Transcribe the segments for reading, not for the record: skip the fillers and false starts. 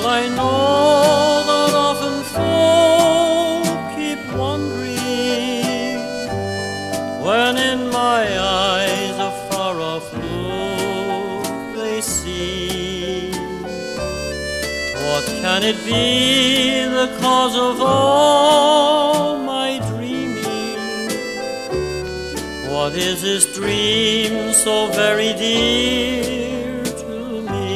I know that often folk keep wondering when in my eyes a far-off look they see. What can it be, the cause of all my dreaming? What is this dream so very dear to me?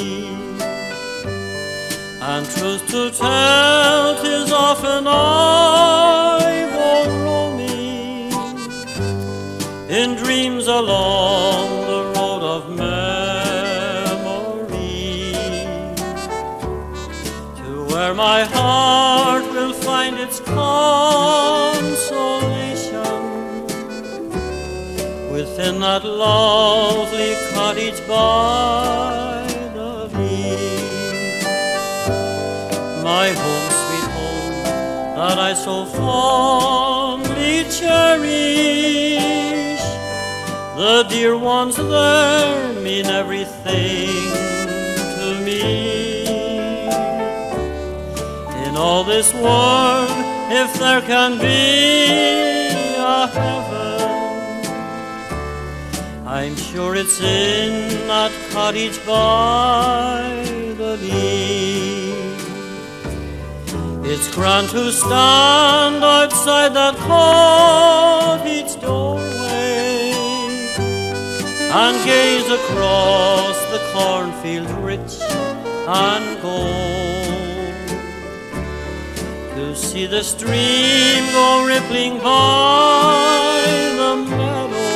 And truth to tell, 'tis often I go roaming in dreams along the road of memory, to where my heart will find its consolation within that lovely cottage by the Lee. My home, sweet home, that I so fondly cherish. The dear ones there mean everything to me. In all this world, if there can be a heaven, I'm sure it's in that cottage by the Lee. It's grand to stand outside that cottage doorway and gaze across the cornfield rich and gold, to see the stream go rippling by the meadow,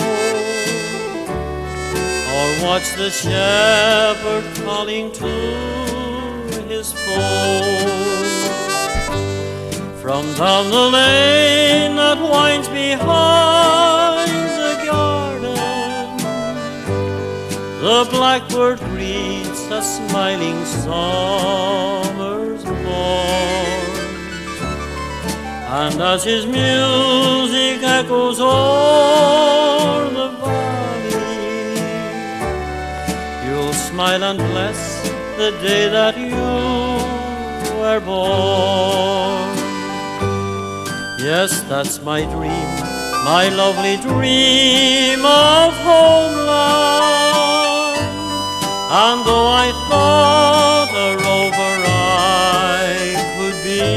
or watch the shepherd calling to his fold. From down the lane that winds behind the garden, the blackbird greets a smiling summer's morn, and as his music echoes o'er the valley, you'll smile and bless the day that you were born. Yes, that's my dream, my lovely dream of homeland. And though I thought a rover I could be,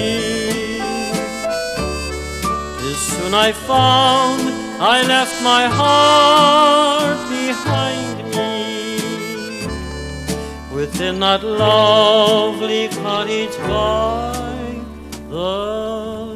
'tis soon I found I left my heart behind me within that lovely cottage by the